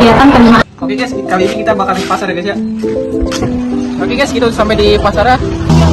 kegiatan kelima. Oke guys, kali ini kita bakal ke pasar ya guys ya. Oke guys, kita udah sampai di pasar ya.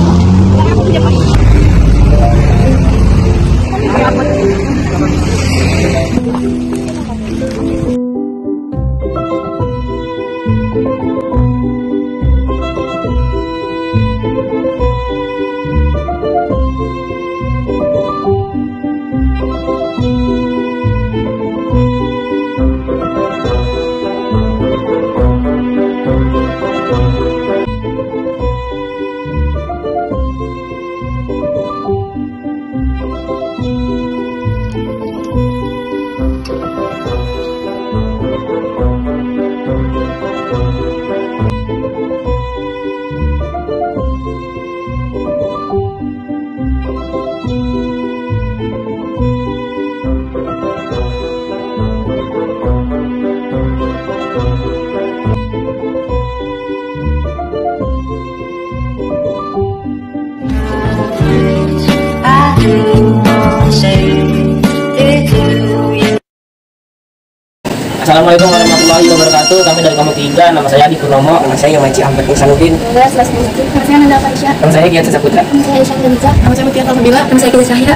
Assalamualaikum warahmatullahi wabarakatuh. Kami dari Kamu 3, nama saya Adi Purnomo. Nama saya Yomaci Ahmad Insanuddin. Nama saya Nanda Faisya. Nama saya Giat Saputra. Nama saya Isyan Galiza. Nama saya Mutia Kalsabila. Nama saya Kita Cahya.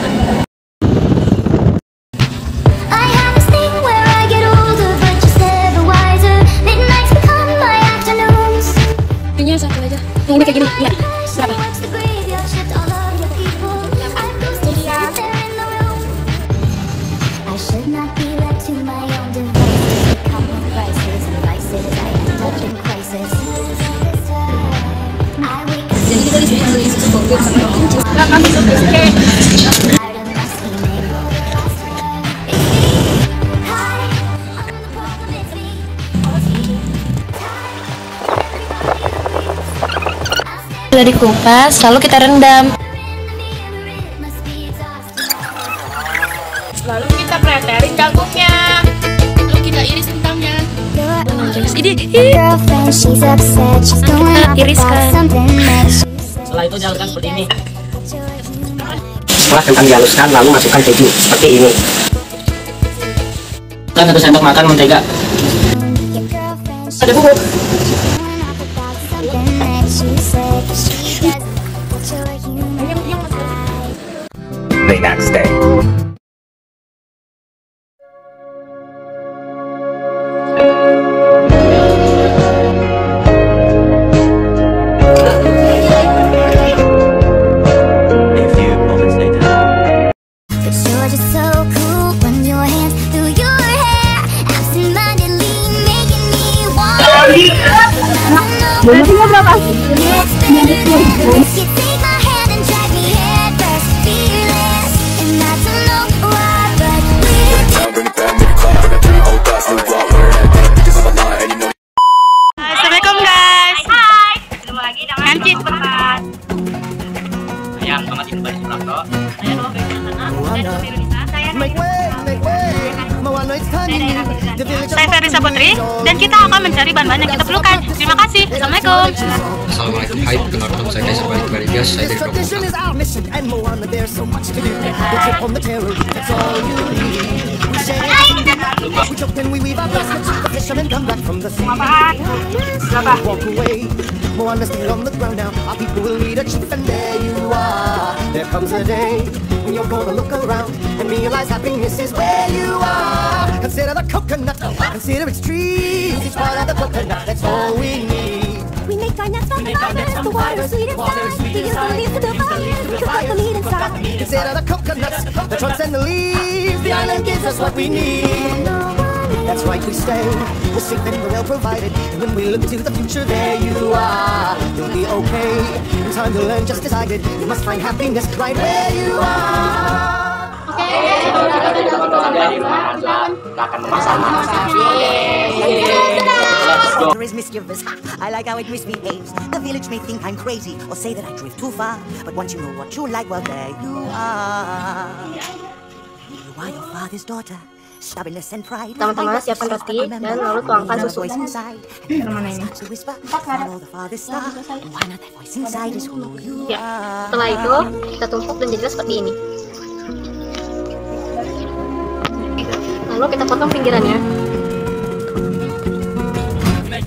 Ini satu aja. Yang ini kayak gini. Ya. Berapa? Jadi kita di sini beli susu bogor sama kelinci. Nah, kami suka cake. Sudah dikupas, lalu kita rendam. Lalu kita preterin jagungnya. Lalu kita iris kentangnya. Ini kita iriskan. Setelah itu dihaluskan seperti ini. Setelah kentang dihaluskan, lalu masukkan keju seperti ini. Kan 1 sendok makan mentega. Ada bubuk. The next day. Bonusnya berapa? Assalamualaikum guys. Hai. Ketemu lagi dengan Anci sebentar. Ayam sama tim baris belakto. Saya doa dari sana. Saya Ferisa Putri dan kita akan mencari bahan-bahan yang kita perlukan. Terima kasih. Assalamualaikum. Assalamualaikum, hai, kenalkan nama saya Kaisar Balik Barigas, saya dari Probolinggo. Consider the coconut, consider its trees, each part of the coconut, that's all we need. We make our nuts from the water sweet inside. We use the leaves to build fires, we cook up the meat inside. Consider the coconuts, the trunks and the leaves, the island gives us what we need. That's right, we stay, we're safe and we're well provided. And when we look to the future, there you are. You'll be okay, in time to learn just decided. You must find happiness right where you are. Is mischievous. I like how it misbehaves. The village may think I'm crazy or say that I drift too far. But once you know what you like, well, there you are. You are your father's daughter. Pertama-tama siapkan roti dan lalu tuangkan susu. Mana ini? Ya, setelah itu kita tumpuk dan jadilah seperti ini. Lalu kita potong pinggirannya.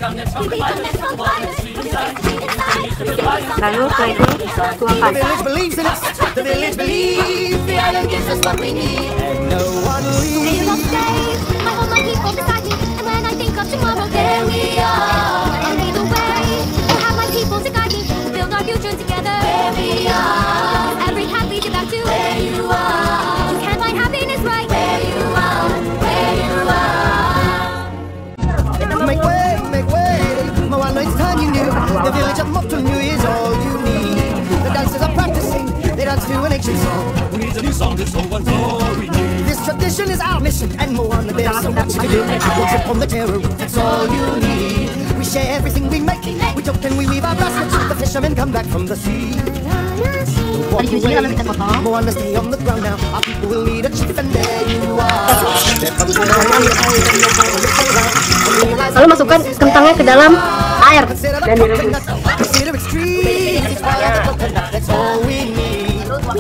Lalu setelah itu tuangkan. The village believes in us. The village believes the island gives us what we need. And no one leaves. I hold my people beside me, and when I think of tomorrow, there we are. And either way, we'll have my people to guide me, to build our future together. There we are. Every path leads you back to where you are. You can't find happiness right where you are. Where you are. Make way, make way. Moana, it's time you knew. The village of Motunui is all you need. The dancers are practicing. They dance to an ancient song. Who needs a new song? This whole one's all we need. This tradition is our mission, and Moana, there's so much to do. We'll trip on the terror roof, that's all you need. We share everything we make. We joke and we weave our baskets. The fishermen come back from the sea. Tadi di sini kalau kita potong. Moana, stay on the ground now. Our people will need a chief, and there you are. Lalu masukkan kentangnya ke dalam air dan direbus. That's all we need.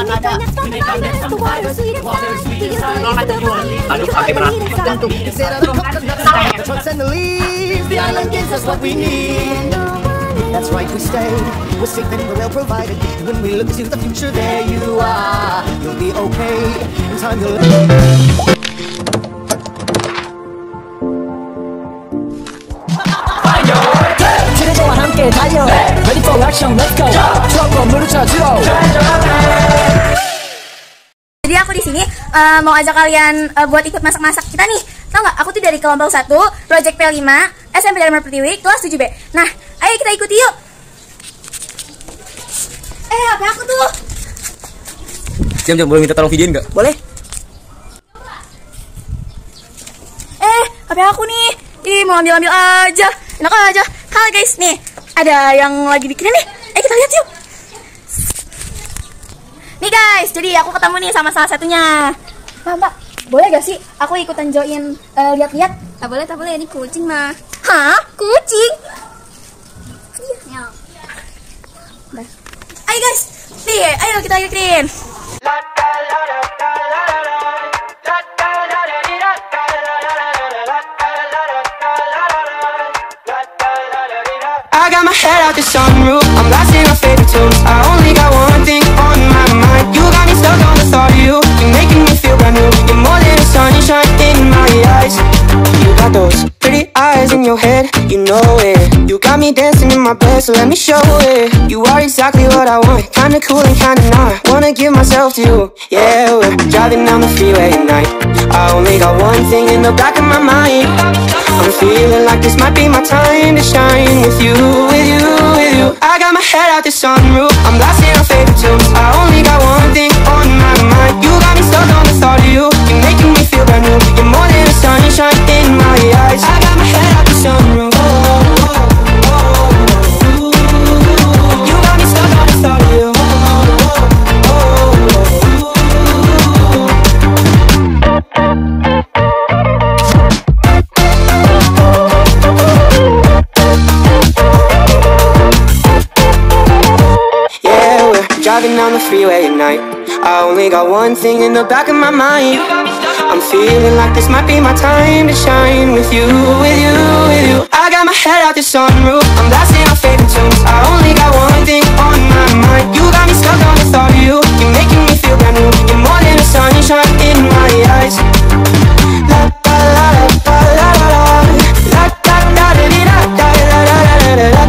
Aduk pakai berat. The island gives us what we need. That's right, we stay. We're safe and we're well provided. When we look to the future, there you are. You'll be okay. In time you'll. 트레저와 함께 달려. Ready for action, let's go. 추억과 물을 찾으러. Jadi aku di sini mau ajak kalian buat ikut masak-masak kita nih. Tau nggak? Aku tuh dari kelompok 1, Project P5, SMP Dharma Pertiwi, kelas 7B. Nah, ayo kita ikuti yuk. HP aku tuh. Jam boleh minta tolong videoin nggak? Boleh. HP aku nih. Ih, mau ambil aja. Enak aja. Halo guys, nih ada yang lagi bikin nih. Kita lihat yuk. Nih guys, jadi aku ketemu nih sama salah satunya. Mbak, boleh gak sih aku ikutan join lihat-lihat? Tak boleh, ini kucing mah. Hah? Kucing? Iya. Ayo guys, nih, ayo kita ikutin. I got my head out the sunroof, I'm blasting my favorite tunes. I only got one thing on my mind. You got me stuck on the thought of you. You're making me feel brand new. You're more than a sunshine in my eyes. You got those pretty eyes in your head, you know it. You got me dancing in my bed, so let me show it. You are exactly what I want, kinda cool and kinda not. Wanna give myself to you, yeah. We're driving down the freeway at night. I only got one thing in the back of my mind. I'm feeling like this might be my time to shine with you, with you, with you. I got my head out the sunroof, I'm blasting our favorite tunes. I only got one thing on my mind. You got me stuck on the thought of you. You're making me feel brand new. You're more than a sunshine in my eyes. I got my head out the sunroof. You got me stuck on the thought of you. Driving down the freeway at night. I only got one thing in the back of my mind. I'm feeling like this might be my time to shine with you, with you, with you. I got my head out the sunroof, I'm blasting our favorite tunes. I only got one thing on my mind. You got me stuck on the thought of you. You're making me feel brand new. You're more than a sunshine in my eyes. La la la la la la la. La la la la la la la la la.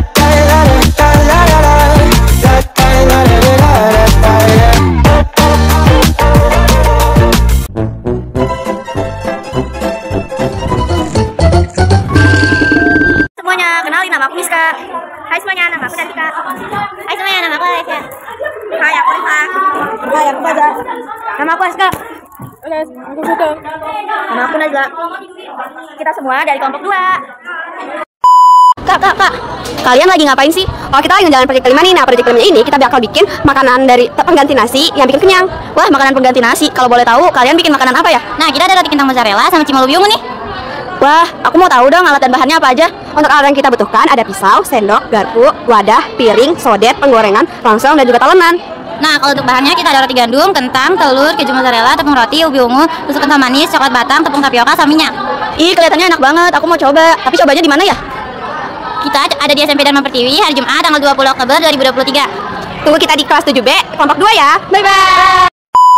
Nama aku Miska. Hai semuanya, nama aku Dantika. Hai semuanya, nama aku Alessia. Hai, aku Rifa. Hai, aku Fajar. Nama aku Aska. Aku Suto. Nama aku Najla. Kita semua dari kelompok 2. Kak, kalian lagi ngapain sih? Oh, kita lagi ngejalan proyek kelima nih. Nah, proyek kelima ini kita bakal bikin makanan dari pengganti nasi yang bikin kenyang. Wah, makanan pengganti nasi. Kalau boleh tahu, kalian bikin makanan apa ya? Nah, kita ada roti kentang mozzarella sama cimolu nih. Wah, aku mau tahu dong alat dan bahannya apa aja. Untuk alat yang kita butuhkan ada pisau, sendok, garpu, wadah, piring, sodet, penggorengan, longsong, dan juga talenan. Nah, kalau untuk bahannya kita ada roti gandum, kentang, telur, keju mozzarella, tepung roti, ubi ungu, susu kental manis, coklat batang, tepung tapioka, sama minyak. Ih, kelihatannya enak banget. Aku mau coba. Tapi cobanya di mana ya? Kita ada di SMP Dharma Pertiwi hari Jumat tanggal 20 Oktober 2023. Tunggu kita di kelas 7B, kelompok 2 ya. Bye-bye.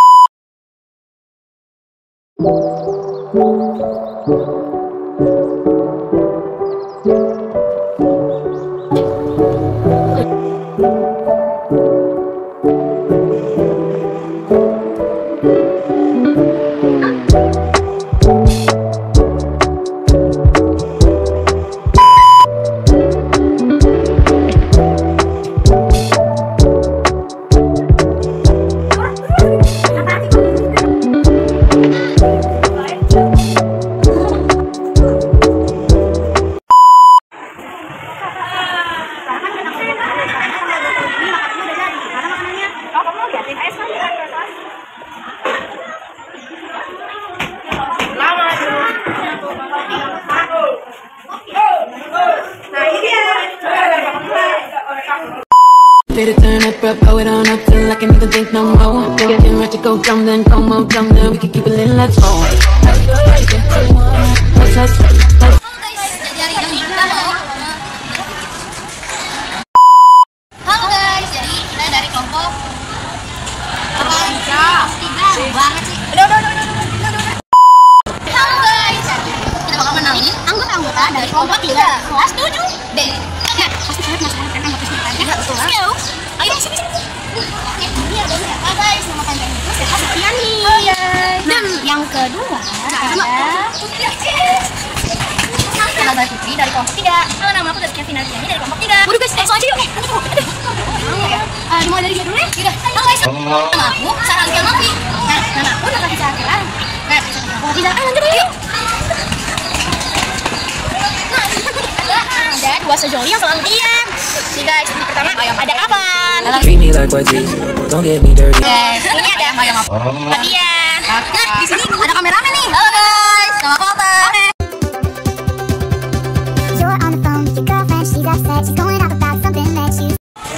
Better turn up, bro, blow it on up till I can't even think no more. Getting ready to go down, then come on down, then we can keep it lit, let's go. Halo guys, jadi kita dari kelompok apa? 3 banget sih. Udah. Halo guys, jadi kita bakal kenalin anggota-anggota dari kelompok 3 kelas 7B. Ya, pasti kalian penasaran kan anggota kita ya? Betul. Ayo sini. Ini ada siapa guys? Nama panjangnya itu Seta Supriani. Dan yang kedua ada Sahabat Putri dari kelompok 3. Halo, nama aku Kevin Ardiani dari kelompok 3. Waduh guys, langsung aja yuk. Dimulai dari dia dulu ya. Yaudah. Halo guys, nama aku Sarah Alika Novi. Nah, nama aku Nata Bisa Akhiran. Nah, bisa lanjut yuk. Ada dua sejoli yang selalu diam. Nih guys, ini pertama ada Avan. Treat me like what these, don't get me dirty. Guys, ini ada Fadian. Nah, di sini ada kameramen nih. Halo guys, nama aku apa? You're on the phone with your girlfriend, she's upset, she's going off about something that you.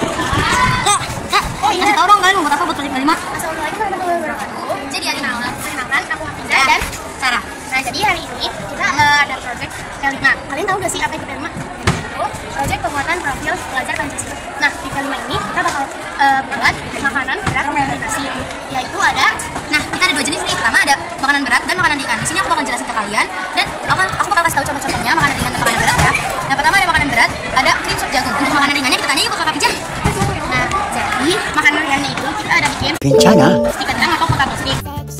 Kasih tau dong kalian mau buat apa buat proyek kelima? Assalamualaikum warahmatullahi wabarakatuh. Jadi perkenalkan aku Hafiza dan Sarah. Nah, jadi hari ini kita ada proyek kelima. Kalian tahu gak sih apa itu kelima? Proyek penguatan profil pelajar Pancasila. Nah, di kelima ini kita bakal buat makanan berat nasi, yaitu ada. Nah, kita ada 2 jenis nih. Pertama ada makanan berat dan makanan ringan. Di sini aku bakal jelasin ke kalian dan aku bakal kasih tahu contoh-contohnya makanan ringan dan makanan berat ya. Nah, pertama ada makanan berat, ada krim sup jagung. Untuk makanan ringannya kita tanya yuk ke Kakak Pijak. Nah, jadi makanan ringannya itu kita ada bikin Kencana. stik kentang atau potato stick.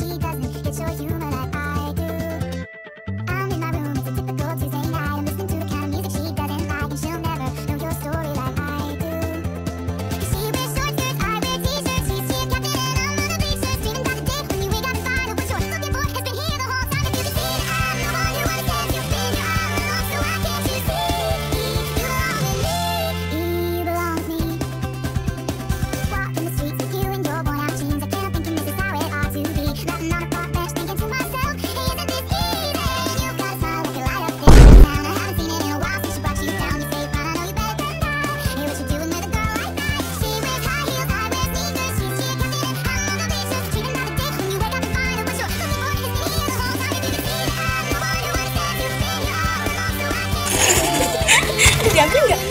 Diambil nggak?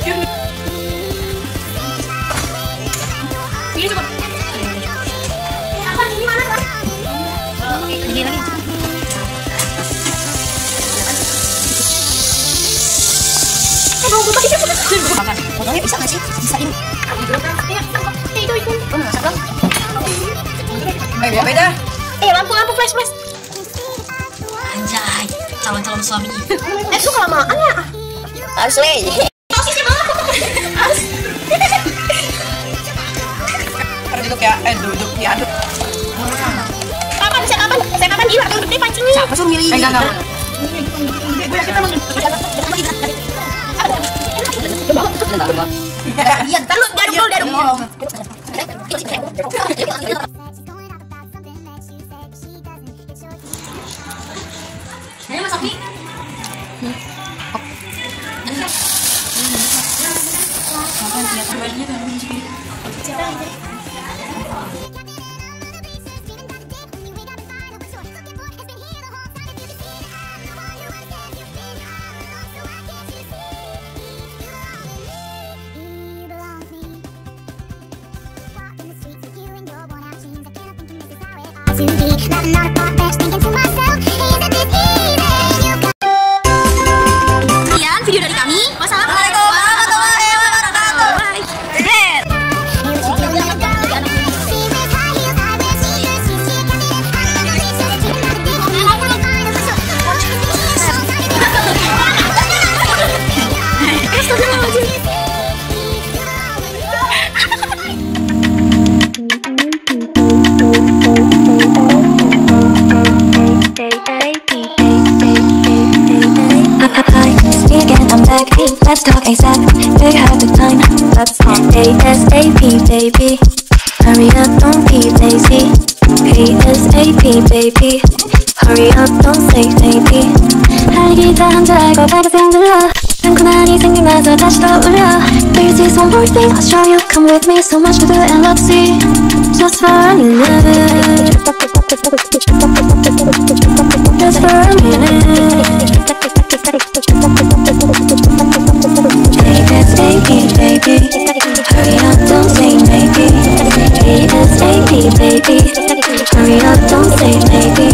Ini coba. Apa ini mana Pak? Ini lagi. Mau buka ini buka. Potongnya bisa nggak sih? Bisa ini. Itu. Oh, masak dong. Beda. Lampu flash. Anjay, calon suami. Itu kelamaan ya? Asli. Sosisnya banget. Duduk ya, duduk diaduk. Kapan? Iya, atau gede pancingnya. Siapa suruh milih? Enggak. Iya, ntar lu diaduk. Ini masak mie. Laughing on a park bench, thinking to myself, hey, isn't this easy? You got Sekian video dari kami. Wassalamualaikum warahmatullahi wabarakatuh. Bye. Let's talk ASAP, do you have the time? Let's talk ASAP, baby. Hurry up, don't be lazy. ASAP, baby. Hurry up, don't say baby. 할기 다 한자고 밝게 생들어 끈끈하니 생각나서 다시 떠올려 Please is one more thing, I'll show you. Come with me, so much to do and let's see. Just for a minute. Just for a minute. ASAP, baby. Hurry up, don't say maybe. ASAP, baby. Hurry up, don't say maybe.